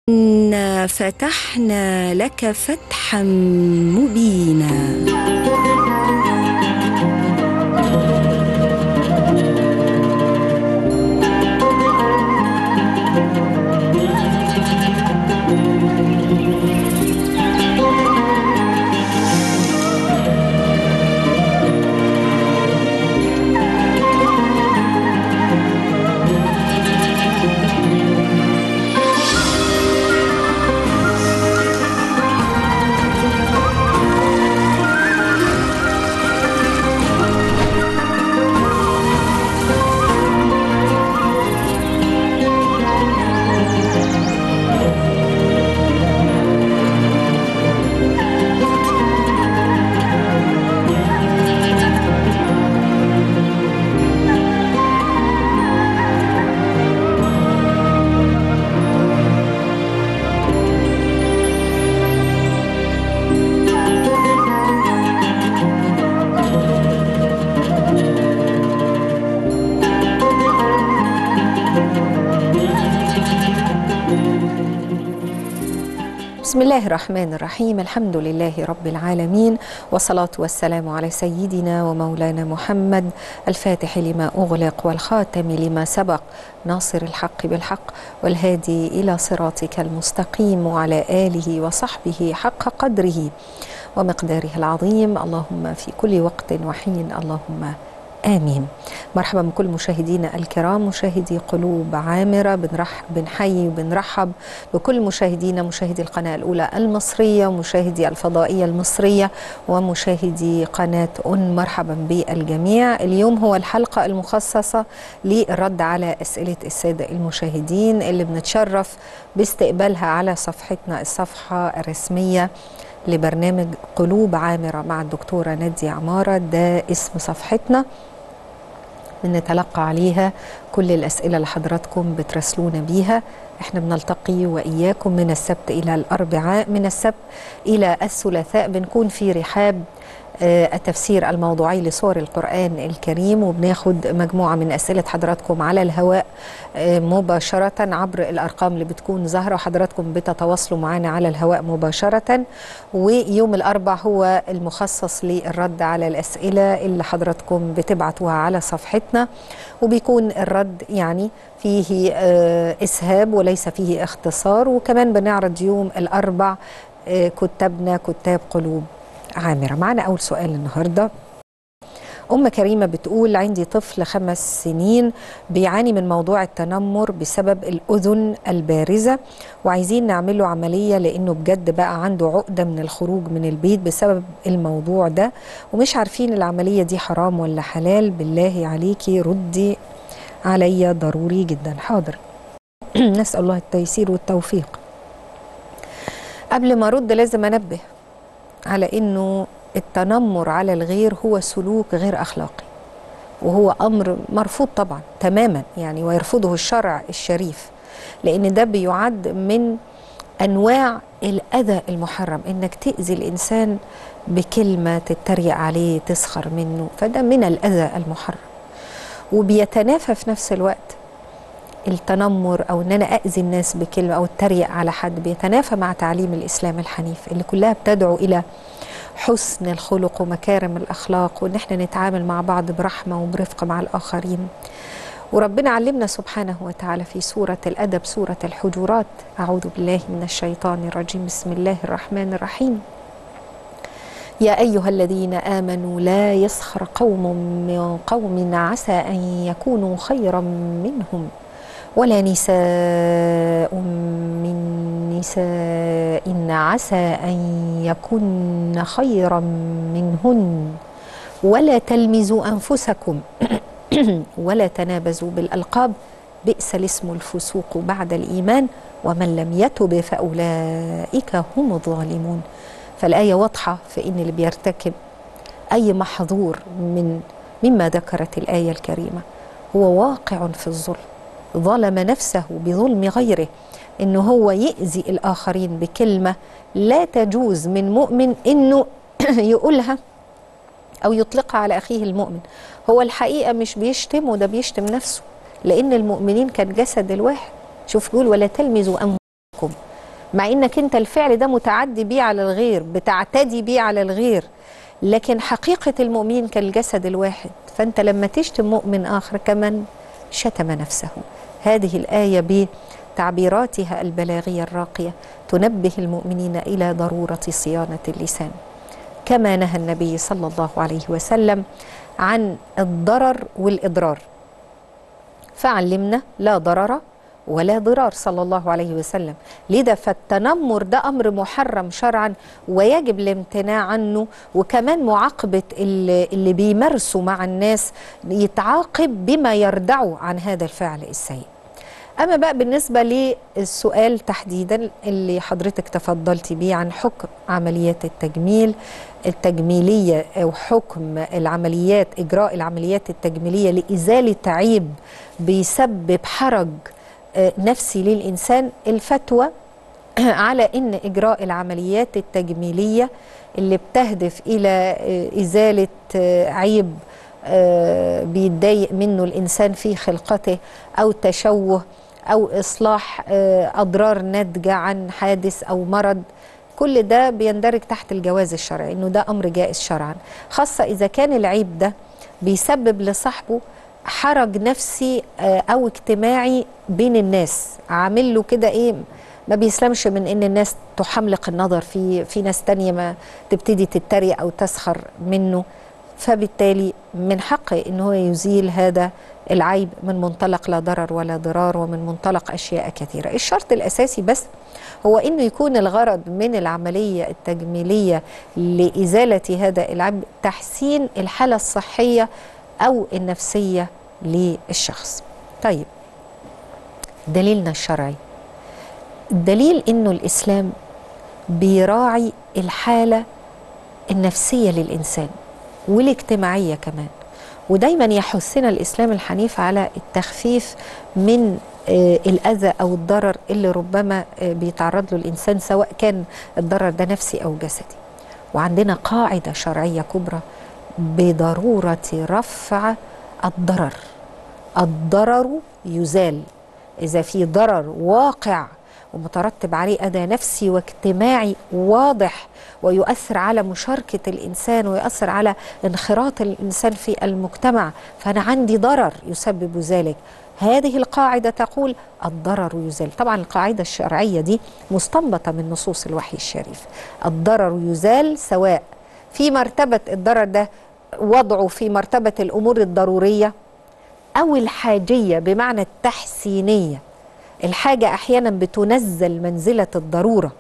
إنا فتحنا لك فتحا مبينا. بسم الله الرحمن الرحيم. الحمد لله رب العالمين، والصلاة والسلام على سيدنا ومولانا محمد الفاتح لما أغلق والخاتم لما سبق، ناصر الحق بالحق والهادي إلى صراطك المستقيم، وعلى آله وصحبه حق قدره ومقداره العظيم. اللهم في كل وقت وحين اللهم آمين. مرحبا بكل مشاهدينا الكرام، مشاهدي قلوب عامرة. بنحيي وبنرحب بكل مشاهدينا، مشاهدي القناة الأولى المصرية ومشاهدي الفضائية المصرية ومشاهدي قناة مرحبا بالجميع. اليوم هو الحلقة المخصصة للرد على أسئلة السادة المشاهدين اللي بنتشرف باستقبالها على صفحتنا، الصفحة الرسمية لبرنامج قلوب عامرة مع الدكتورة نادية عمارة. ده اسم صفحتنا، بنتلقى عليها كل الأسئلة اللي حضراتكم بترسلونا بيها. احنا بنلتقي وإياكم من السبت إلى الأربعاء، من السبت إلى الثلاثاء بنكون في رحاب التفسير الموضوعي لسور القرآن الكريم، وبناخد مجموعة من أسئلة حضراتكم على الهواء مباشرة عبر الأرقام اللي بتكون ظاهرة، وحضراتكم بتتواصلوا معنا على الهواء مباشرة. ويوم الأربع هو المخصص للرد على الأسئلة اللي حضراتكم بتبعتوها على صفحتنا، وبيكون الرد يعني فيه إسهاب وليس فيه اختصار. وكمان بنعرض يوم الأربع كتاب قلوب عامرة. معنا أول سؤال النهاردة. أم كريمة بتقول: عندي طفل 5 سنين بيعاني من موضوع التنمر بسبب الأذن البارزة، وعايزين نعمله عملية لأنه بجد بقى عنده عقدة من الخروج من البيت بسبب الموضوع ده، ومش عارفين العملية دي حرام ولا حلال. بالله عليكي ردي عليا ضروري جدا. حاضر. نسأل الله التيسير والتوفيق. قبل ما أرد لازم أنبه على إنه التنمر على الغير هو سلوك غير أخلاقي، وهو أمر مرفوض طبعا تماما يعني، ويرفضه الشرع الشريف، لأن ده بيعد من أنواع الأذى المحرم، إنك تأذي الإنسان بكلمة، تتريق عليه، تسخر منه، فده من الأذى المحرم. وبيتنافى في نفس الوقت التنمر أو إن أنا أذي الناس بكلمة أو اتريق على حد، بيتنافى مع تعليم الإسلام الحنيف اللي كلها بتدعو إلى حسن الخلق ومكارم الأخلاق، وإن احنا نتعامل مع بعض برحمة وبرفق مع الآخرين. وربنا علمنا سبحانه وتعالى في سورة الأدب، سورة الحجرات: أعوذ بالله من الشيطان الرجيم، بسم الله الرحمن الرحيم. يا أيها الذين آمنوا لا يسخر قوم من قوم عسى أن يكونوا خيرا منهم ولا نساء من نساء عسى أن يكن خيرا منهن ولا تلمزوا أنفسكم ولا تنابزوا بالألقاب، بئس الاسم الفسوق بعد الإيمان ومن لم يتب فأولئك هم الظالمون. فالآية واضحة في إن اللي بيرتكب أي محظور مما ذكرت الآية الكريمة هو واقع في الظلم، ظلم نفسه بظلم غيره، إنه هو يأذي الآخرين بكلمة لا تجوز من مؤمن إنه يقولها أو يطلقها على أخيه المؤمن. هو الحقيقة مش بيشتمه، ده بيشتم نفسه، لأن المؤمنين كان جسد الواحد. شوف يقول: ولا تلمزوا أنفسكم، مع انك انت الفعل ده متعدي بيه على الغير، بتعتدي بيه على الغير، لكن حقيقة المؤمنين كالجسد الواحد، فانت لما تشتم مؤمن آخر كمان شتم نفسه. هذه الآية بتعبيراتها البلاغية الراقية تنبه المؤمنين إلى ضرورة صيانة اللسان، كما نهى النبي صلى الله عليه وسلم عن الضرر والإضرار، فعلمنا لا ضرر ولا ضرار صلى الله عليه وسلم. لذا فالتنمر ده أمر محرم شرعا ويجب الامتناع عنه، وكمان معاقبة اللي بيمارسوا مع الناس يتعاقب بما يردعوا عن هذا الفعل السيء. أما بقى بالنسبة للسؤال تحديدا اللي حضرتك تفضلتي بيه عن حكم عمليات التجميلية أو حكم العمليات، إجراء العمليات التجميلية لإزالة عيب بيسبب حرج نفسي للإنسان، الفتوى على إن إجراء العمليات التجميلية اللي بتهدف إلى إزالة عيب بيتضايق منه الإنسان في خلقته أو تشوه أو إصلاح أضرار ناتجة عن حادث أو مرض، كل ده بيندرج تحت الجواز الشرعي، إنه ده أمر جائز شرعا، خاصة إذا كان العيب ده بيسبب لصاحبه حرج نفسي أو اجتماعي بين الناس، عامل له كده إيه، ما بيسلمش من إن الناس تحملق النظر في ناس تانية ما تبتدي تتريق أو تسخر منه، فبالتالي من حقه إن هو يزيل هذا العيب من منطلق لا ضرر ولا ضرار، ومن منطلق أشياء كثيرة. الشرط الأساسي بس هو إنه يكون الغرض من العملية التجميلية لإزالة هذا العيب تحسين الحالة الصحية أو النفسية للشخص. طيب، دليلنا الشرعي، الدليل إنه الإسلام بيراعي الحالة النفسية للإنسان والاجتماعية كمان، ودايما يحثنا الإسلام الحنيف على التخفيف من الأذى أو الضرر اللي ربما بيتعرض له الإنسان، سواء كان الضرر ده نفسي أو جسدي. وعندنا قاعدة شرعية كبرى بضرورة رفع الضرر. الضرر يزال إذا في ضرر واقع ومترتب عليه أذى نفسي واجتماعي واضح ويؤثر على مشاركة الإنسان ويؤثر على انخراط الإنسان في المجتمع، فأنا عندي ضرر يسبب ذلك. هذه القاعدة تقول الضرر يزال. طبعا القاعدة الشرعية دي مستنبطة من نصوص الوحي الشريف. الضرر يزال سواء في مرتبة الضرر ده وضعه في مرتبة الأمور الضرورية أو الحاجية بمعنى التحسينية. الحاجة أحيانا بتنزل منزلة الضرورة،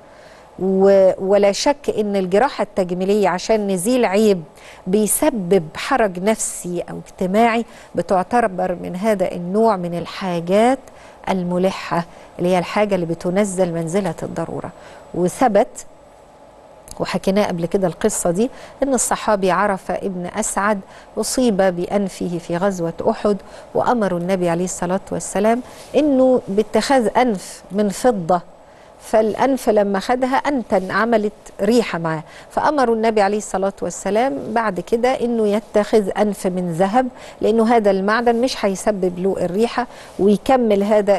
ولا شك إن الجراحة التجميلية عشان نزيل عيب بيسبب حرج نفسي أو اجتماعي بتعتبر من هذا النوع من الحاجات الملحة، اللي هي الحاجة اللي بتنزل منزلة الضرورة. وثبت وحكيناه قبل كده القصة دي إن الصحابي عرفة ابن أسعد أصيب بأنفه في غزوة أحد، وأمروا النبي عليه الصلاة والسلام إنه باتخاذ أنف من فضة، فالأنف لما خدها أنتن عملت ريحة معاه، فأمروا النبي عليه الصلاة والسلام بعد كده إنه يتخذ أنف من ذهب، لأنه هذا المعدن مش هيسبب له الريحة ويكمل هذا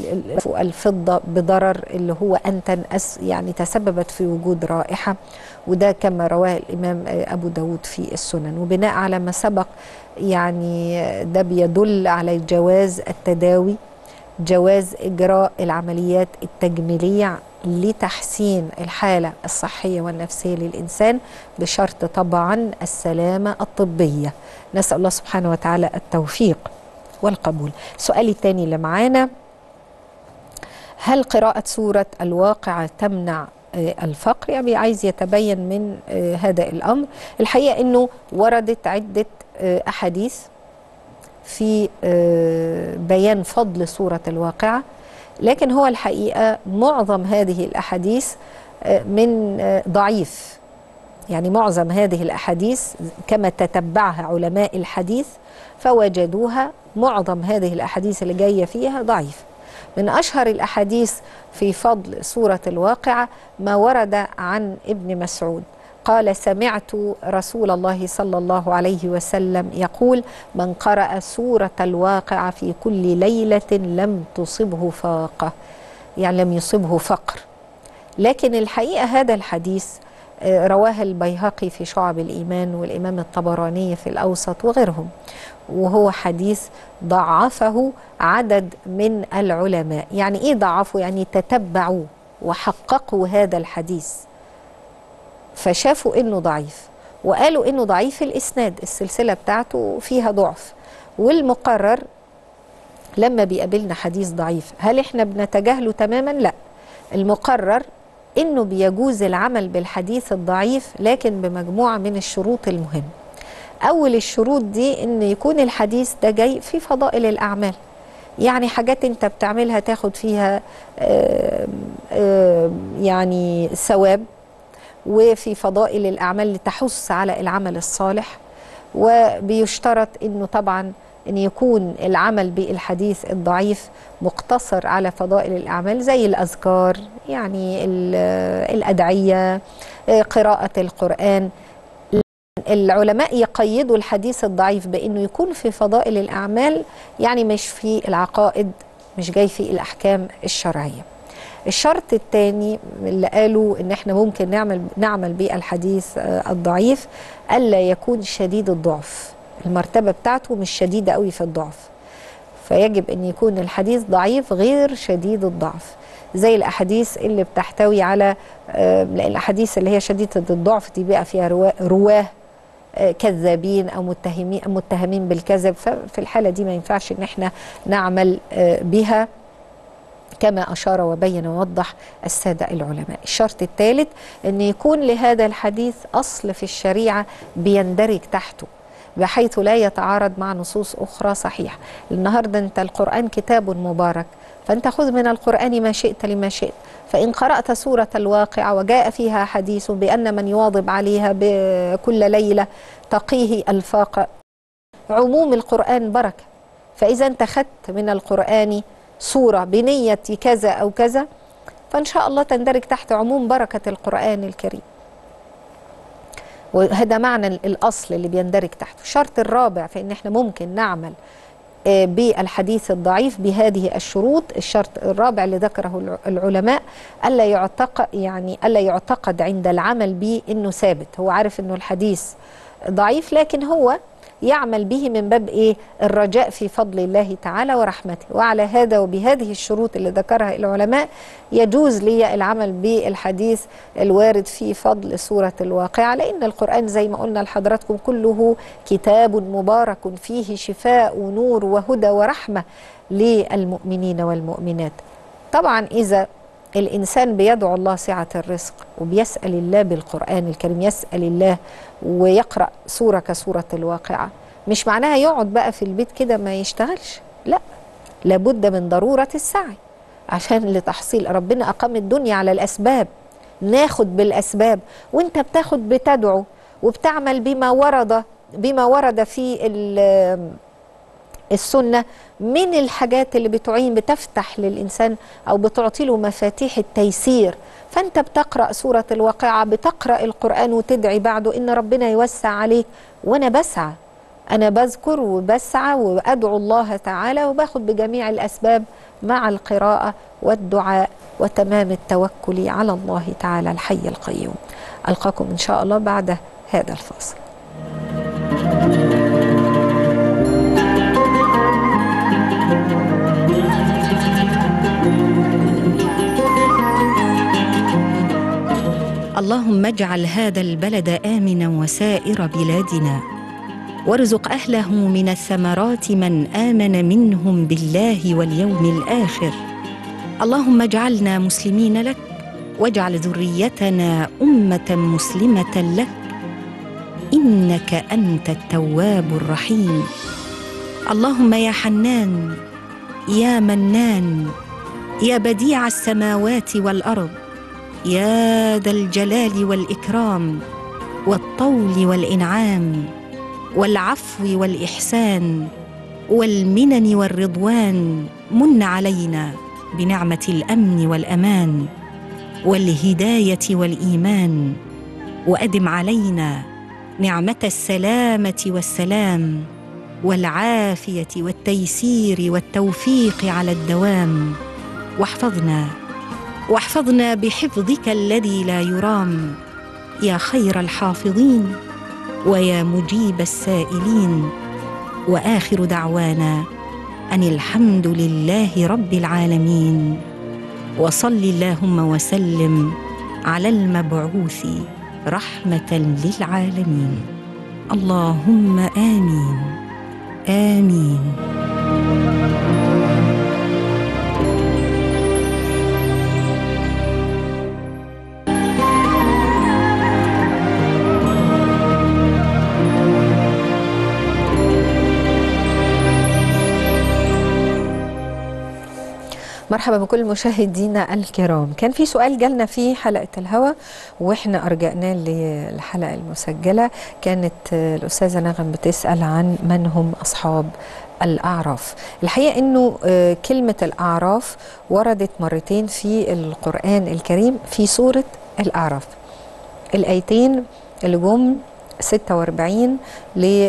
الفضة بضرر اللي هو أنتن يعني تسببت في وجود رائحة. وده كما رواه الإمام أبو داود في السنن. وبناء على ما سبق يعني ده بيدل على جواز التداوي، جواز إجراء العمليات التجميلية لتحسين الحالة الصحية والنفسية للإنسان، بشرط طبعا السلامة الطبية. نسأل الله سبحانه وتعالى التوفيق والقبول. السؤال الثاني اللي معانا: هل قراءة سورة الواقعة تمنع الفقر؟ يعني عايز يتبين من هذا الأمر. الحقيقة أنه وردت عدة أحاديث في بيان فضل سورة الواقعة، لكن هو الحقيقة معظم هذه الأحاديث من ضعيف. يعني معظم هذه الأحاديث كما تتبعها علماء الحديث فوجدوها معظم هذه الأحاديث اللي جاية فيها ضعيف. من أشهر الأحاديث في فضل سورة الواقعة ما ورد عن ابن مسعود قال: سمعت رسول الله صلى الله عليه وسلم يقول: من قرأ سورة الواقعة في كل ليلة لم تصبه فاقة، يعني لم يصبه فقر. لكن الحقيقة هذا الحديث رواه البيهقي في شعب الإيمان والإمام الطبراني في الأوسط وغيرهم، وهو حديث ضعفه عدد من العلماء. يعني إيه ضعفه؟ يعني تتبعوا وحققوا هذا الحديث فشافوا إنه ضعيف، وقالوا إنه ضعيف الإسناد، السلسلة بتاعته فيها ضعف. والمقرر لما بيقابلنا حديث ضعيف هل إحنا بنتجاهله تماما؟ لا، المقرر إنه بيجوز العمل بالحديث الضعيف لكن بمجموعة من الشروط المهمة. أول الشروط دي إن يكون الحديث ده جاي في فضائل الأعمال، يعني حاجات أنت بتعملها تاخد فيها يعني ثواب، وفي فضائل الأعمال لتحث على العمل الصالح. وبيشترط إنه طبعا أن يكون العمل بالحديث الضعيف مقتصر على فضائل الأعمال زي الأذكار، يعني الأدعية، قراءة القرآن. العلماء يقيدوا الحديث الضعيف بأنه يكون في فضائل الأعمال، يعني مش في العقائد، مش جاي في الأحكام الشرعية. الشرط الثاني اللي قالوا ان احنا ممكن نعمل بالحديث الضعيف الا يكون شديد الضعف، المرتبة بتاعته مش شديدة قوي في الضعف، فيجب ان يكون الحديث ضعيف غير شديد الضعف، زي الاحاديث اللي بتحتوي على الاحاديث اللي هي شديدة الضعف دي بقى فيها رواه كذابين او متهمين بالكذب، ففي الحالة دي ما ينفعش ان احنا نعمل بها كما أشار وبين ووضح السادة العلماء. الشرط الثالث أن يكون لهذا الحديث أصل في الشريعة بيندرج تحته بحيث لا يتعارض مع نصوص أخرى صحيحة. النهاردة أنت القرآن كتاب مبارك، فأنت خذ من القرآن ما شئت لما شئت. فإن قرأت سورة الواقعة وجاء فيها حديث بأن من يواظب عليها بكل ليلة تقيه الفاق، عموم القرآن بركة. فإذا انت خدت من القرآن صورة بنية كذا أو كذا فإن شاء الله تندرج تحت عموم بركة القرآن الكريم، وهذا معنى الأصل اللي بيندرج تحته. الشرط الرابع في إن احنا ممكن نعمل بالحديث الضعيف بهذه الشروط. الشرط الرابع اللي ذكره العلماء ألا يعتقد عند العمل به إنه ثابت، هو عارف إنه الحديث ضعيف لكن هو يعمل به من باب إيه؟ الرجاء في فضل الله تعالى ورحمته. وعلى هذا وبهذه الشروط اللي ذكرها العلماء يجوز لي العمل بالحديث الوارد في فضل سورة الواقعة، لأن القرآن زي ما قلنا لحضراتكم كله كتاب مبارك فيه شفاء ونور وهدى ورحمة للمؤمنين والمؤمنات. طبعا إذا الإنسان بيدعو الله سعة الرزق وبيسأل الله بالقرآن الكريم، يسأل الله ويقرأ سورة كسورة الواقعة، مش معناها يقعد بقى في البيت كده ما يشتغلش، لا، لابد من ضرورة السعي عشان لتحصيل. ربنا أقام الدنيا على الأسباب، ناخد بالأسباب، وانت بتاخد بتدعو وبتعمل بما ورد في السنة من الحاجات اللي بتعين بتفتح للإنسان أو بتعطي له مفاتيح التيسير. فأنت بتقرأ سورة الواقعة، بتقرأ القرآن وتدعي بعده إن ربنا يوسع عليك. وأنا بسعى، أنا بذكر وبسعى وأدعو الله تعالى وباخد بجميع الأسباب مع القراءة والدعاء وتمام التوكل على الله تعالى الحي القيوم. ألقاكم إن شاء الله بعد هذا الفاصل. اللهم اجعل هذا البلد آمنا وسائر بلادنا، وارزق أهله من الثمرات من آمن منهم بالله واليوم الآخر. اللهم اجعلنا مسلمين لك، واجعل ذريتنا أمة مسلمة لك، إنك أنت التواب الرحيم. اللهم يا حنان يا منان يا بديع السماوات والأرض، يا ذا الجلال والإكرام والطول والإنعام والعفو والإحسان والمنن والرضوان، من علينا بنعمة الأمن والأمان والهداية والإيمان، وأدم علينا نعمة السلامة والسلام والعافية والتيسير والتوفيق على الدوام، واحفظنا واحفظنا بحفظك الذي لا يرام يا خير الحافظين ويا مجيب السائلين. وآخر دعوانا أن الحمد لله رب العالمين. وصل اللهم وسلم على المبعوث رحمة للعالمين. اللهم آمين آمين. مرحبا بكل مشاهدينا الكرام. كان في سؤال جالنا في حلقة الهوى واحنا أرجعناه للحلقة المسجلة. كانت الأستاذة نغم بتسأل عن من هم أصحاب الأعراف. الحقيقة أنه كلمة الأعراف وردت مرتين في القرآن الكريم في سورة الأعراف. الآيتين اللي جم 46 ل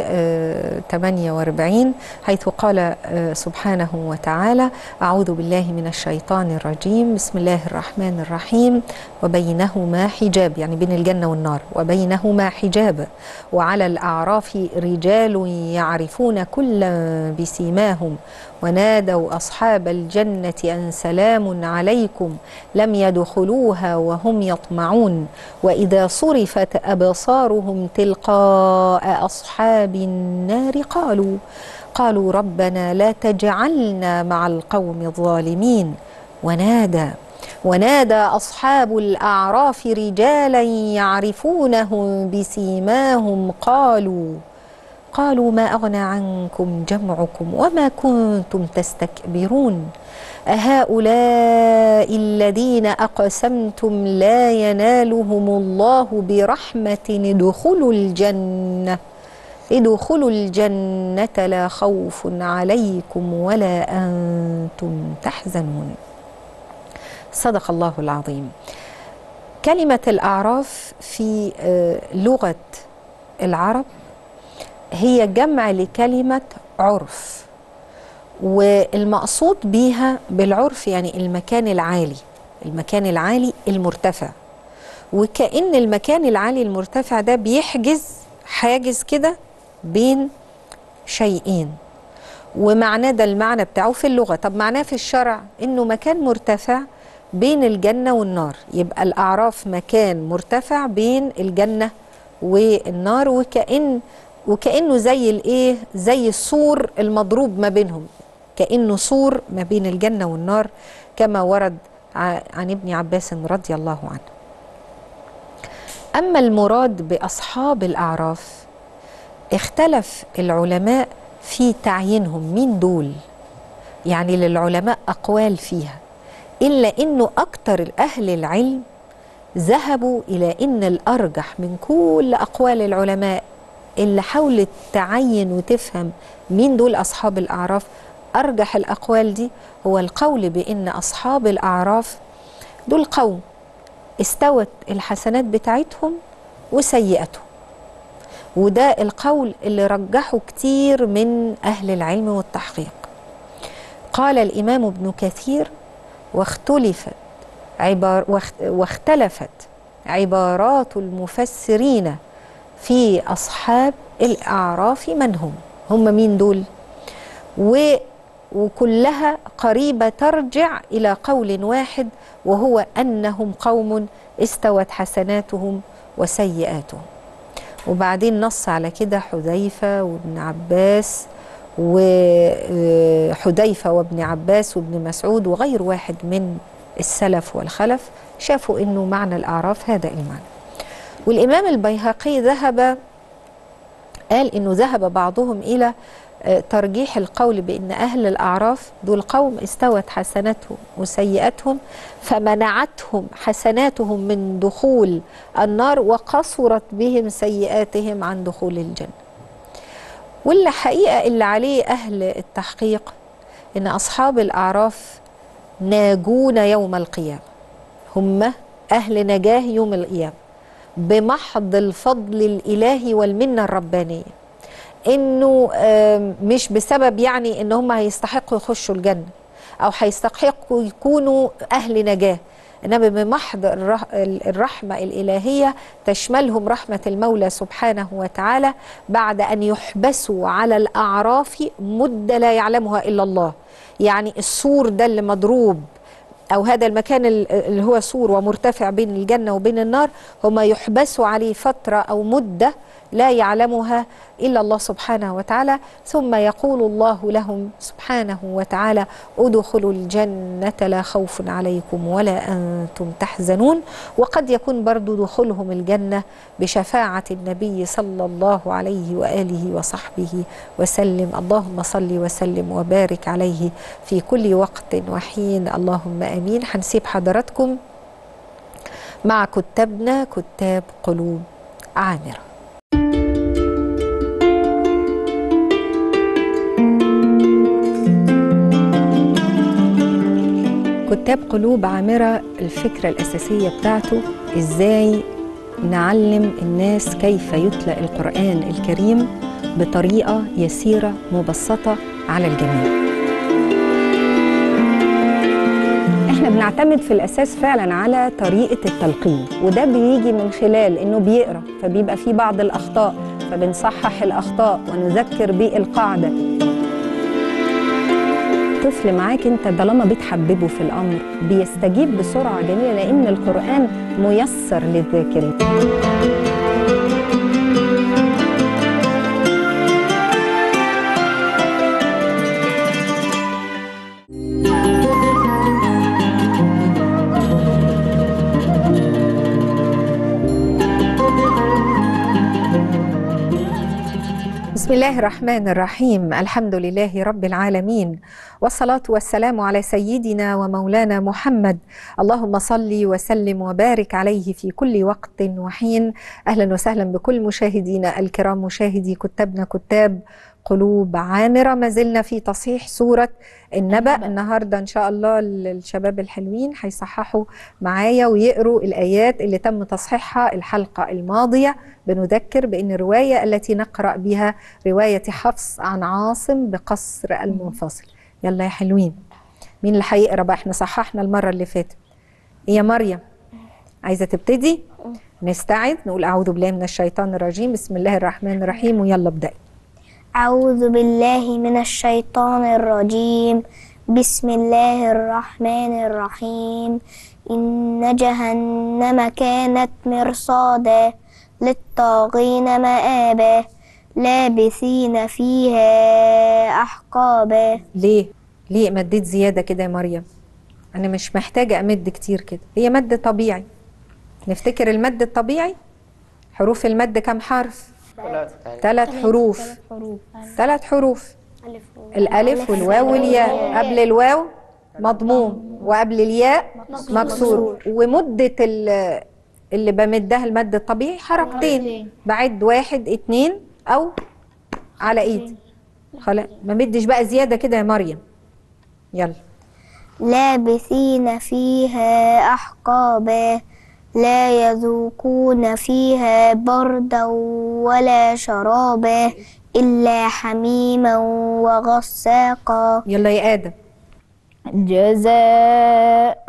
48 حيث قال سبحانه وتعالى: أعوذ بالله من الشيطان الرجيم، بسم الله الرحمن الرحيم. وبينهما حجاب، يعني بين الجنة والنار، وبينهما حجاب وعلى الأعراف رجال يعرفون كلا بسيماهم ونادوا أصحاب الجنة أن سلام عليكم لم يدخلوها وهم يطمعون وإذا صرفت أبصارهم تلقاء أصحاب النار قالوا ربنا لا تجعلنا مع القوم الظالمين. ونادى أصحاب الأعراف رجالا يعرفونهم بسيماهم قالوا ما أغنى عنكم جمعكم وما كنتم تستكبرون أهؤلاء الذين أقسمتم لا ينالهم الله برحمة ادخلوا الجنة لا خوف عليكم ولا أنتم تحزنون. صدق الله العظيم. كلمة الأعراف في لغة العرب هي جمع لكلمة عرف، والمقصود بيها بالعرف يعني المكان العالي المرتفع. وكأن المكان العالي المرتفع ده بيحجز حاجز كده بين شيئين، ومعناه ده المعنى بتاعه في اللغة. طب معناه في الشرع انه مكان مرتفع بين الجنة والنار، يبقى الأعراف مكان مرتفع بين الجنة والنار، وكأنه زي السور المضروب ما بينهم، كأنه سور ما بين الجنة والنار كما ورد عن ابن عباس رضي الله عنه. أما المراد بأصحاب الأعراف اختلف العلماء في تعيينهم مين دول، يعني للعلماء أقوال فيها، إلا أنه أكتر أهل العلم ذهبوا إلى أن الأرجح من كل أقوال العلماء اللي حاولت تعين وتفهم مين دول أصحاب الأعراف، أرجح الأقوال دي هو القول بأن أصحاب الأعراف دول قوم استوت الحسنات بتاعتهم وسيئتهم. وده القول اللي رجحه كتير من أهل العلم والتحقيق. قال الإمام ابن كثير: واختلفت عبارات المفسرين في أصحاب الأعراف من هم مين دول، وكلها قريبة ترجع إلى قول واحد، وهو أنهم قوم استوت حسناتهم وسيئاتهم. وبعدين نص على كده حذيفة وابن عباس وابن مسعود وغير واحد من السلف والخلف شافوا إنه معنى الأعراف هذا المعنى. والإمام البيهقي قال إنه ذهب بعضهم إلى ترجيح القول بأن أهل الأعراف دول قوم استوت حسناتهم وسيئاتهم فمنعتهم حسناتهم من دخول النار وقصرت بهم سيئاتهم عن دخول الجنة. واللي حقيقة اللي عليه أهل التحقيق إن أصحاب الأعراف ناجون يوم القيامة، هم أهل نجاه يوم القيامة بمحض الفضل الإلهي والمنة الربانية، إنه مش بسبب يعني إن هم هيستحقوا يخشوا الجنة أو هيستحقوا يكونوا أهل نجاة، إنما بمحض الرحمة الإلهية تشملهم رحمة المولى سبحانه وتعالى بعد أن يحبسوا على الأعراف مدة لا يعلمها إلا الله. يعني السور ده اللي مضروب أو هذا المكان اللي هو سور ومرتفع بين الجنة وبين النار، هم يحبسوا عليه فترة أو مدة لا يعلمها إلا الله سبحانه وتعالى، ثم يقول الله لهم سبحانه وتعالى ادخلوا الجنة لا خوف عليكم ولا أنتم تحزنون. وقد يكون برضو دخولهم الجنة بشفاعة النبي صلى الله عليه وآله وصحبه وسلم. اللهم صل وسلم وبارك عليه في كل وقت وحين، اللهم آمين. هنسيب حضراتكم مع كتابنا، كتاب قلوب عامرة. كتاب قلوب عامرة الفكرة الأساسية بتاعته إزاي نعلم الناس كيف يتلى القرآن الكريم بطريقة يسيرة مبسطة على الجميع. احنا بنعتمد في الأساس فعلا على طريقة التلقين، وده بيجي من خلال إنه بيقرأ فبيبقى فيه بعض الأخطاء، فبنصحح الأخطاء ونذكر بالقاعدة. طفل معاك انت طالما بتحببه في الامر بيستجيب بسرعه جميله، لان القران ميسر للذاكرين. بسم الله الرحمن الرحيم، الحمد لله رب العالمين، والصلاة والسلام على سيدنا ومولانا محمد. اللهم صل وسلم وبارك عليه في كل وقت وحين. أهلا وسهلا بكل مشاهدينا الكرام، مشاهدي كتابنا كتاب قلوب عامرة. ما زلنا في تصحيح سورة النبأ. النهاردة إن شاء الله الشباب الحلوين هيصححوا معايا ويقروا الآيات اللي تم تصحيحها الحلقة الماضية. بنذكر بأن الرواية التي نقرأ بها رواية حفص عن عاصم بقصر المنفصل. يلا يا حلوين، مين اللي هيقرأ بقى؟ احنا صححنا المرة اللي فاتت. يا مريم عايزة تبتدي؟ نستعد نقول أعوذ بالله من الشيطان الرجيم، بسم الله الرحمن الرحيم، ويلا ابدأي. أعوذ بالله من الشيطان الرجيم، بسم الله الرحمن الرحيم. إن جهنم كانت مرصادا للطاغين مآبا لابثين فيها أحقابا. ليه مديت زيادة كده يا مريم؟ أنا مش محتاجة أمد كتير كده، هي مد طبيعي. نفتكر المد الطبيعي، حروف المد كم حرف؟ 3 حروف. 3 حروف، الألف والواو والياء. قبل الواو مضموم وقبل الياء مكسور. ومدة اللي بمدها المد الطبيعي حركتين، بعد 1 2 أو على إيدي. خلاص ما مدش بقى زيادة كده يا مريم. يلا. لابثين فيها أحقابا لا يذوقون فيها بردا ولا شرابا إلا حميما وغساقا. يلا يا آدم. جزاء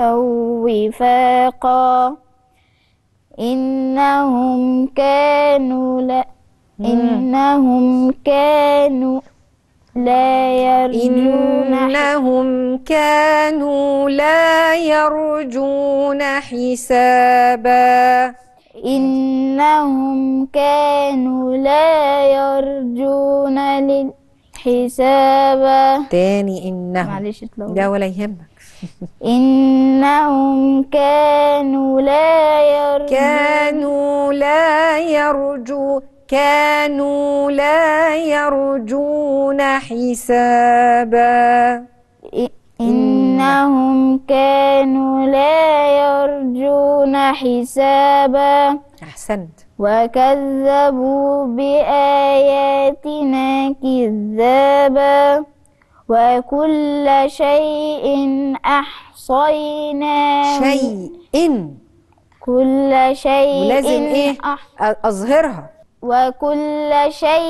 وفاقا إنهم كانوا لا يرجون حسابا. إنهم كانوا لا يرجون حسابا. تاني إنهم، معلش ده ولا يهمك. إنهم كانوا لا يرجون حسابا. إنهم كانوا لا يرجون حسابا. أحسنت. وكذبوا بآياتنا كذابا وكل شيء أحصيناه. كل شيء ولازم إيه؟ أظهرها. وكل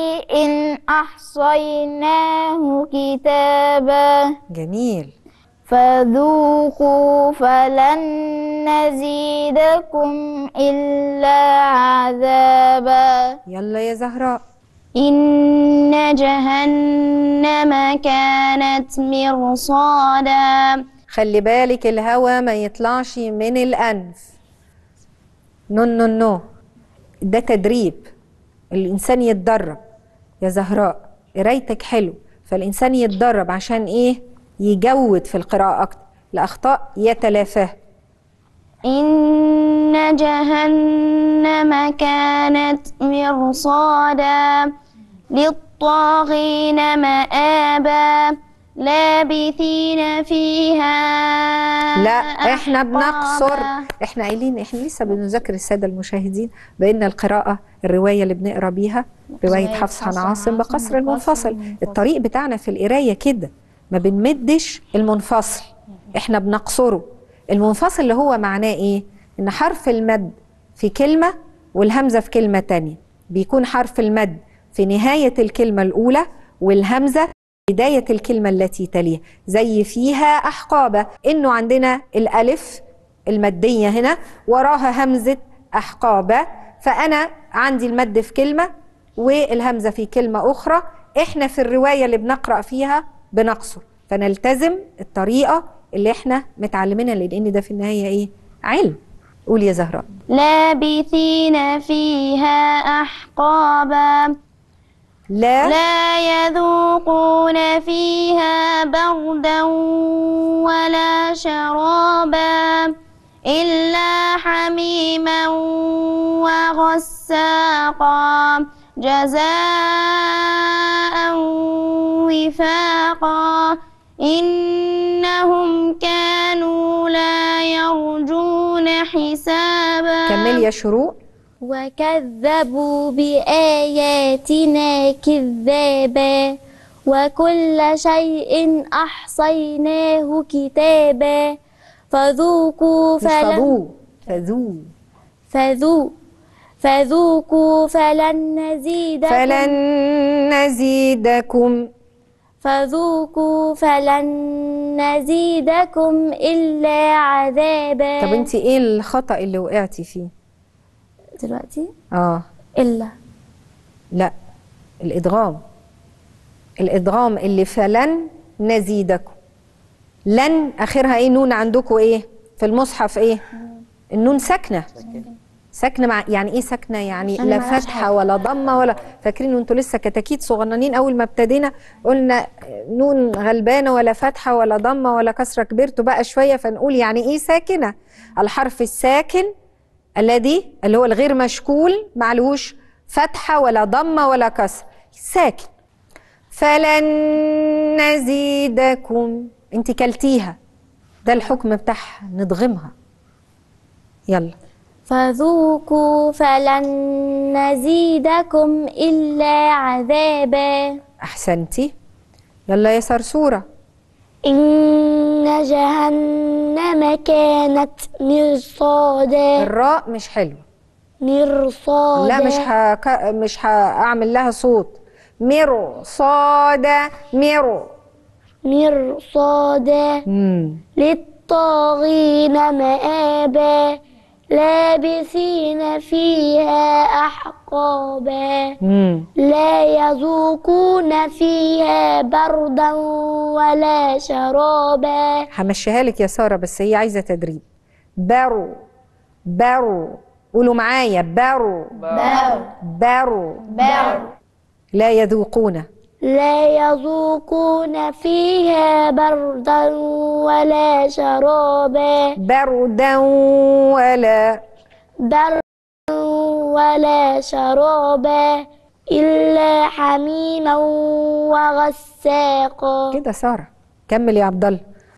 شيء أحصيناه كتابا. جميل. فذوقوا فلن نزيدكم إلا عذابا. يلا يا زهراء. إن جهنم كانت مرصادا. خلي بالك الهواء ما يطلعش من الأنف. نو ده تدريب، الإنسان يتدرب يا زهراء. قرايتك حلو، فالإنسان يتدرب عشان إيه؟ يجود في القراءة أكتر، الأخطاء يتلافاها. إن جهنم كانت مرصادا للطاغين مآبا لابثين فيها. لا احنا بنقصر، احنا قايلين، احنا لسه بنذكر الساده المشاهدين بان القراءه الروايه اللي بنقرا بيها روايه حفص عن عاصم بقصر المنفصل. الطريق بتاعنا في القرايه كده، ما بنمدش المنفصل، احنا بنقصره. المنفصل اللي هو معناه ايه؟ ان حرف المد في كلمه والهمزه في كلمه تانية، بيكون حرف المد في نهايه الكلمه الاولى والهمزه بداية الكلمة التي تليها، زي فيها أحقابة، إنه عندنا الألف المادية هنا وراها همزة أحقابة، فأنا عندي المد في كلمة والهمزة في كلمة أخرى. إحنا في الرواية اللي بنقرأ فيها بنقصر، فنلتزم الطريقة اللي إحنا متعلمينها، لأن ده في النهاية إيه؟ علم. قول يا زهراء. لابثين فيها أحقابا لا يذوقون فيها بردا ولا شرابا إلا حميما وغساقا جزاء وفاقا إنهم كانوا لا يرجون حسابا. كمل يا شروق. وكذبوا بآياتنا كذابا وكل شيء أحصيناه كتابا فذوقوا فذوقوا فلن نزيدكم فذوقوا فلن نزيدكم إلا عذابا. طب انت ايه الخطأ اللي وقعتي فيه دلوقتي؟ لا الإدغام اللي فلن نزيدكم. لن آخرها ايه؟ نون عندكم ايه في المصحف؟ ايه النون؟ ساكنة مع يعني ايه ساكنة؟ يعني لا فتحة ولا ضمة ولا. فاكرين وانتوا لسه كتاكيت صغننين اول ما ابتدينا قلنا نون غلبانة ولا فتحة ولا ضمة ولا كسرة. كبرتوا بقى شوية فنقول يعني ايه ساكنة. الحرف الساكن اللي هو الغير مشكول معلوش فتحة ولا ضمة ولا كسر، ساكن. فلن نزيدكم، انت كلتيها، ده الحكم بتاعها، نضغمها. يلا. فذوقوا فلن نزيدكم إلا عذابا. أحسنتي. يلا يا صرصورة. إن جهنم كانت مرصادا. الراء مش حلو. مرصادا. لا مش هأعمل لها صوت. مرصادا. مرصادا للطاغين مآبا لابثين فيها أحقابا لا يذوقون فيها بردا ولا شرابا. همشيها لك يا سارة بس هي عايزة تدريب. بارو قولوا معايا. بارو لا يذوقون فيها بردا ولا شرابا. بردا ولا شرابا إلا حميما وغساقا. كده سارة. كمل يا عبد الله.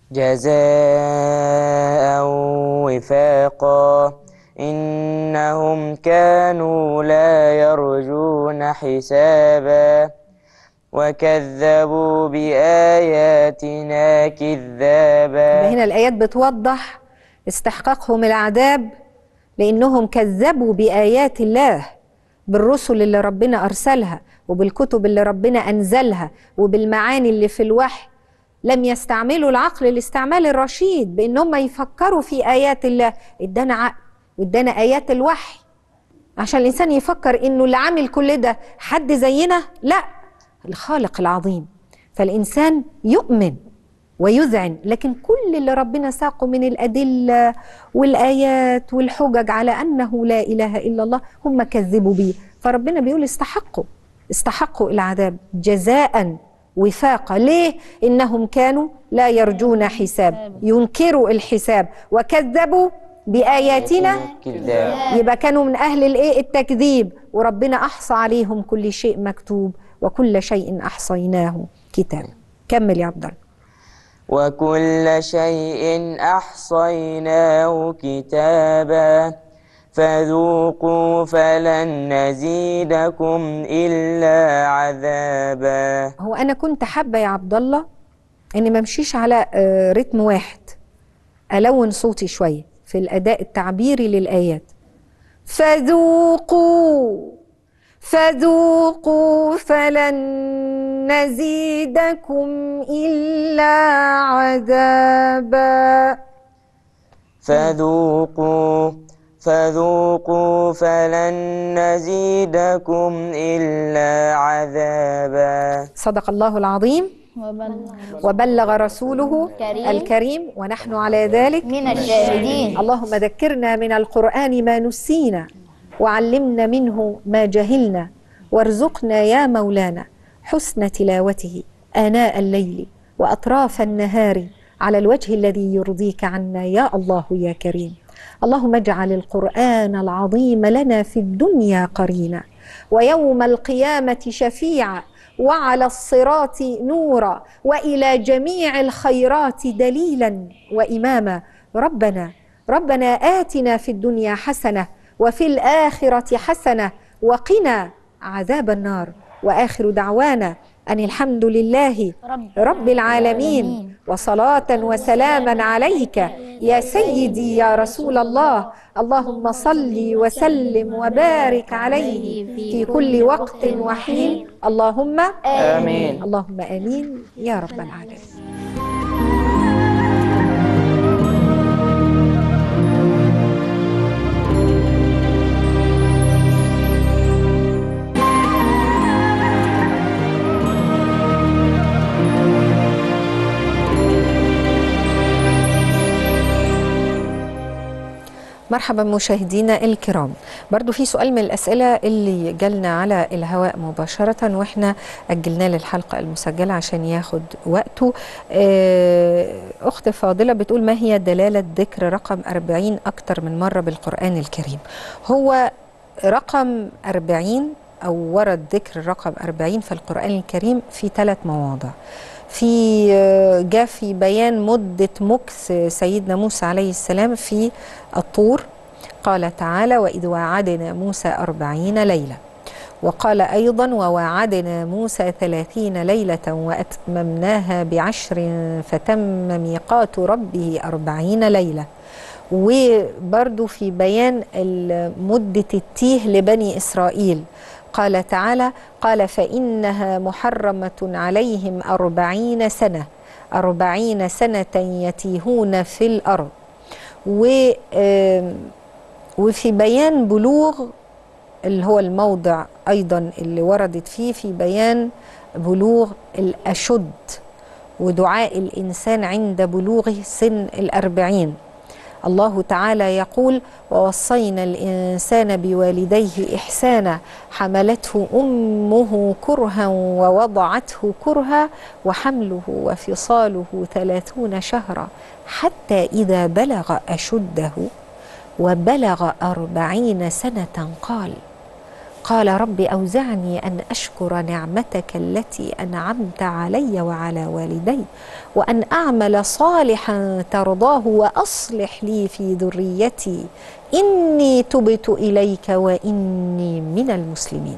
جزاء وفاقا إنهم كانوا لا يرجون حسابا وكذبوا بآياتنا كذابا. هنا الآيات بتوضح استحقاقهم العذاب لأنهم كذبوا بآيات الله، بالرسل اللي ربنا أرسلها وبالكتب اللي ربنا أنزلها وبالمعاني اللي في الوحي. لم يستعملوا العقل الاستعمال الرشيد بان هم يفكروا في ايات الله. ادانا عقل وادانا ايات الوحي عشان الانسان يفكر انه اللي عامل كل ده حد زينا، لا، الخالق العظيم. فالانسان يؤمن ويذعن، لكن كل اللي ربنا ساقه من الادله والايات والحجج على انه لا اله الا الله هم كذبوا به. فربنا بيقول استحقوا العذاب جزاء وفاقا. ليه؟ إنهم كانوا لا يرجون حساب، ينكروا الحساب وكذبوا بآياتنا، يبقى كانوا من أهل التكذيب، وربنا أحصى عليهم كل شيء مكتوب وكل شيء أحصيناه كتابا. كمل يا عبد الله. وكل شيء أحصيناه كتابا فذوقوا فلن نزيدكم إلا عذابا. هو أنا كنت حابة يا عبد الله إني ما امشيش على رتم واحد، ألون صوتي شوية في الأداء التعبيري للآيات. فذوقوا فلن نزيدكم إلا عذابا. فذوقوا فلن نزيدكم إلا عذابا. صدق الله العظيم وبلغ رسوله الكريم ونحن على ذلك من الشاهدين. اللهم ذكرنا من القرآن ما نسينا وعلمنا منه ما جهلنا، وارزقنا يا مولانا حسن تلاوته آناء الليل وأطراف النهار على الوجه الذي يرضيك عنا يا الله يا كريم. اللهم اجعل القرآن العظيم لنا في الدنيا قرينا، ويوم القيامة شفيعا، وعلى الصراط نورا، وإلى جميع الخيرات دليلا وإماما. ربنا آتنا في الدنيا حسنة وفي الآخرة حسنة وقنا عذاب النار. وآخر دعوانا أن الحمد لله رب العالمين، وصلاة وسلاما عليك يا سيدي يا رسول الله. اللهم صل وسلم وبارك عليه في كل وقت وحين. اللهم آمين. اللهم آمين يا رب العالمين. مرحبا مشاهدينا الكرام. برضو في سؤال من الأسئلة اللي جالنا على الهواء مباشرة واحنا أجلناه للحلقة المسجلة عشان ياخد وقته. أخت فاضلة بتقول: ما هي دلالة ذكر رقم 40 أكتر من مرة بالقرآن الكريم؟ هو رقم 40 أو ورد ذكر الرقم 40 في القرآن الكريم في 3 مواضع. جاء في بيان مدة مكث سيدنا موسى عليه السلام في الطور، قال تعالى: وإذ واعدنا موسى 40 ليلة. وقال أيضا: وواعدنا موسى 30 ليلة وأتممناها ب10 فتم ميقات ربه 40 ليلة. وبرضو في بيان مدة التيه لبني إسرائيل قال تعالى: قال فإنها محرمة عليهم 40 سنة 40 سنة يتيهون في الأرض. وفي بيان بلوغ اللي هو الموضع أيضا اللي وردت فيه في بيان بلوغ الأشد ودعاء الإنسان عند بلوغه سن 40. الله تعالى يقول: ووصينا الإنسان بوالديه إحسانا حملته أمه كرها ووضعته كرها وحمله وفصاله 30 شهرا حتى إذا بلغ أشده وبلغ 40 سنة قال رب أوزعني أن أشكر نعمتك التي أنعمت علي وعلى والدي وأن أعمل صالحا ترضاه وأصلح لي في ذريتي إني تبت إليك وإني من المسلمين.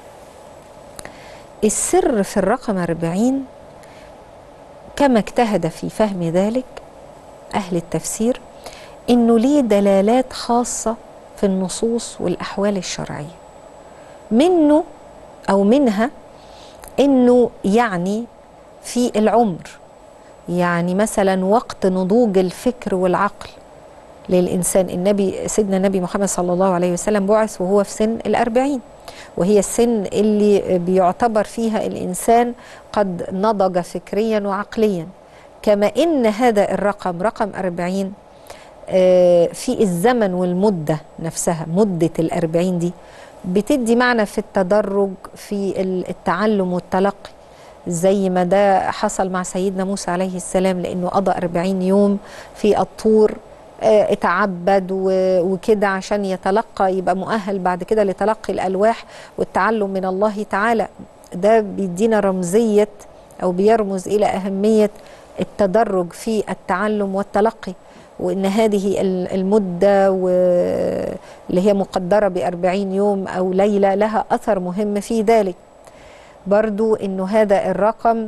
السر في الرقم 40 كما اجتهد في فهم ذلك أهل التفسير إنه ليه دلالات خاصة في النصوص والأحوال الشرعية، منه أو منها إنه يعني في العمر يعني مثلا وقت نضوج الفكر والعقل للإنسان. سيدنا النبي محمد صلى الله عليه وسلم بعث وهو في سن 40، وهي السن اللي بيعتبر فيها الإنسان قد نضج فكريا وعقليا. كما إن هذا الرقم رقم 40 في الزمن والمدة نفسها، مدة 40 دي بتدي معنى في التدرج في التعلم والتلقي، زي ما ده حصل مع سيدنا موسى عليه السلام، لأنه قضى 40 يوم في الطور اتعبد وكده عشان يتلقى، يبقى مؤهل بعد كده لتلقي الألواح والتعلم من الله تعالى. ده بيدينا رمزية أو بيرمز إلى أهمية التدرج في التعلم والتلقي، وإن هذه المدة اللي هي مقدرة ب40 يوم أو ليلة لها أثر مهم في ذلك. برضو إنه هذا الرقم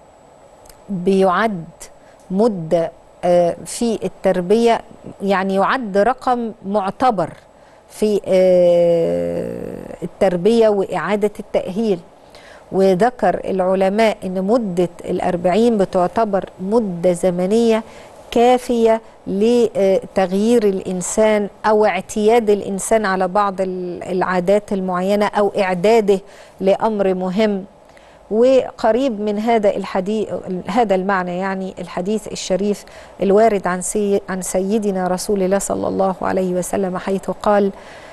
بيعد مدة في التربية، يعني يعد رقم معتبر في التربية وإعادة التأهيل. وذكر العلماء إن مدة 40 بتعتبر مدة زمنية كافية لتغيير الإنسان أو اعتياد الإنسان على بعض العادات المعينة أو إعداده لأمر مهم. وقريب من هذا الحديث، هذا المعنى يعني الحديث الشريف الوارد عن سيدنا رسول الله صلى الله عليه وسلم، حيث قال: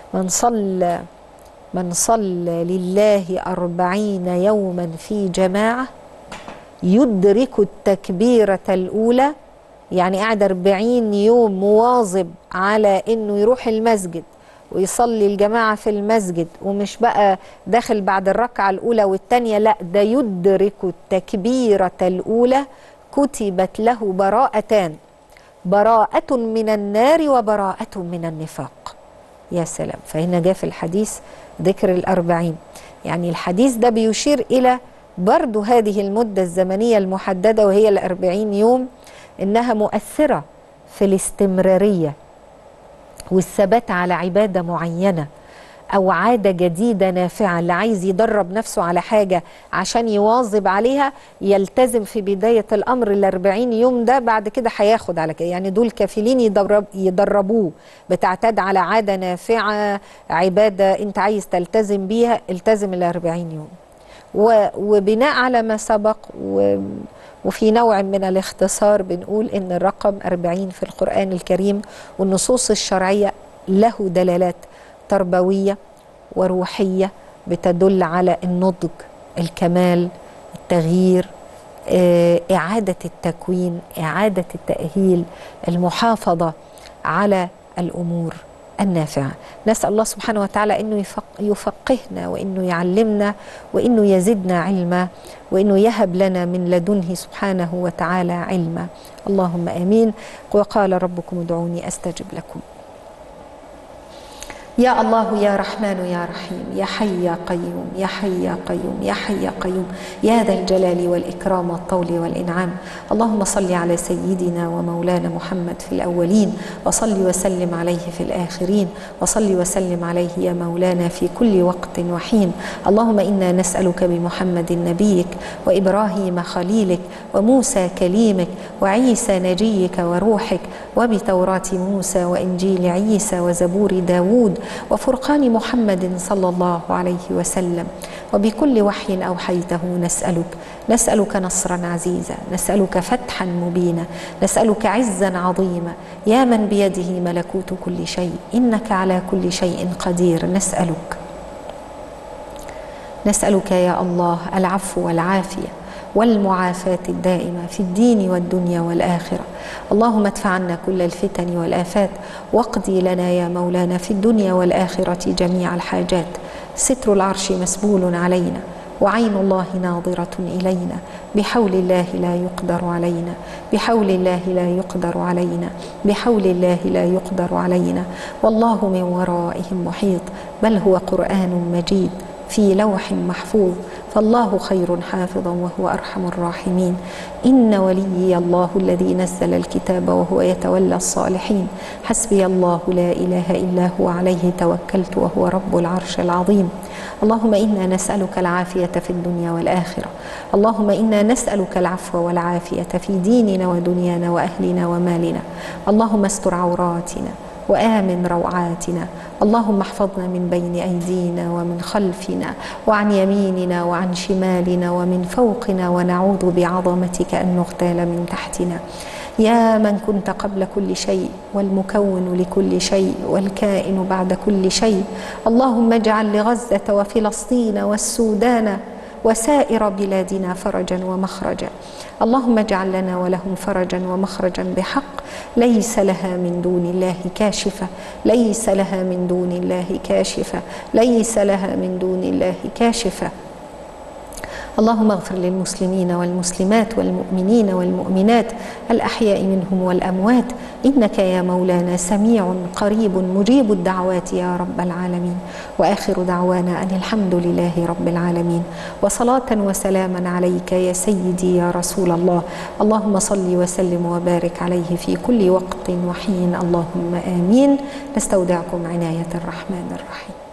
من صلى لله 40 يوما في جماعة يدرك التكبيرة الأولى، يعني قاعد 40 يوم مواظب على إنه يروح المسجد ويصلي الجماعة في المسجد، ومش بقى داخل بعد الركعة الأولى والتانية، لا ده يدرك التكبيرة الأولى، كتبت له براءتان: براءة من النار وبراءة من النفاق. يا سلام! فهنا جاء في الحديث ذكر 40، يعني الحديث ده بيشير إلى برضو هذه المدة الزمنية المحددة وهي 40 يوم، إنها مؤثرة في الاستمرارية والثبات على عبادة معينة أو عادة جديدة نافعة. اللي عايز يدرب نفسه على حاجة عشان يواظب عليها يلتزم في بداية الأمر 40 يوم ده، بعد كده هياخد على كده، يعني دول كافلين يدربوه. بتعتاد على عادة نافعة، عبادة أنت عايز تلتزم بيها، التزم 40 يوم. وبناء على ما سبق وفي نوع من الاختصار بنقول إن الرقم 40 في القرآن الكريم والنصوص الشرعية له دلالات تربوية وروحية بتدل على النضج، الكمال، التغيير، إعادة التكوين، إعادة التأهيل، المحافظة على الأمور النافعة. نسأل الله سبحانه وتعالى أنه يفقهنا وأنه يعلمنا وأنه يزدنا علما وأنه يهب لنا من لدنه سبحانه وتعالى علما. اللهم آمين. وقال ربكم ادعوني أستجب لكم. يا الله يا رحمن يا رحيم، يا حي يا قيوم، يا حي يا قيوم، يا حي يا قيوم، يا ذا الجلال والإكرام والطول والإنعام. اللهم صل على سيدنا ومولانا محمد في الأولين، وصل وسلم عليه في الآخرين، وصل وسلم عليه يا مولانا في كل وقت وحين. اللهم إنا نسألك بمحمد نبيك وإبراهيم خليلك وموسى كليمك وعيسى نجيك وروحك، وبتوراة موسى وإنجيل عيسى وزبور داود وفرقان محمد صلى الله عليه وسلم، وبكل وحي أوحيته نسألك نصرا عزيزا، نسألك فتحا مبينا، نسألك عزا عظيما، يا من بيده ملكوت كل شيء، إنك على كل شيء قدير. نسألك يا الله العفو والعافية والمعافاة الدائمة في الدين والدنيا والآخرة. اللهم ادفع عنا كل الفتن والآفات، واقضي لنا يا مولانا في الدنيا والآخرة جميع الحاجات. ستر العرش مسبول علينا، وعين الله ناظرة إلينا، بحول الله لا يقدر علينا، بحول الله لا يقدر علينا، بحول الله لا يقدر علينا. والله من ورائهم محيط، بل هو قرآن مجيد في لوح محفوظ، فالله خير حافظا وهو أرحم الراحمين. إن وليي الله الذي نزل الكتاب وهو يتولى الصالحين. حسبي الله لا إله إلا هو عليه توكلت وهو رب العرش العظيم. اللهم إنا نسألك العافية في الدنيا والآخرة. اللهم إنا نسألك العفو والعافية في ديننا ودنيانا وأهلنا ومالنا. اللهم استر عوراتنا وآمن روعاتنا. اللهم احفظنا من بين أيدينا ومن خلفنا وعن يميننا وعن شمالنا ومن فوقنا، ونعوذ بعظمتك أن نغتال من تحتنا. يا من كنت قبل كل شيء والمكون لكل شيء والكائن بعد كل شيء، اللهم اجعل لغزة وفلسطين والسودان وسائر بلادنا فرجا ومخرجا. اللهم اجعل لنا ولهم فرجا ومخرجا بحق، ليس لها من دون الله كاشفة، ليس لها من دون الله كاشفة، ليس لها من دون الله كاشفة. اللهم اغفر للمسلمين والمسلمات والمؤمنين والمؤمنات الأحياء منهم والأموات، إنك يا مولانا سميع قريب مجيب الدعوات يا رب العالمين. وآخر دعوانا أن الحمد لله رب العالمين، وصلاة وسلاما عليك يا سيدي يا رسول الله. اللهم صل وسلم وبارك عليه في كل وقت وحين. اللهم آمين. نستودعكم عناية الرحمن الرحيم.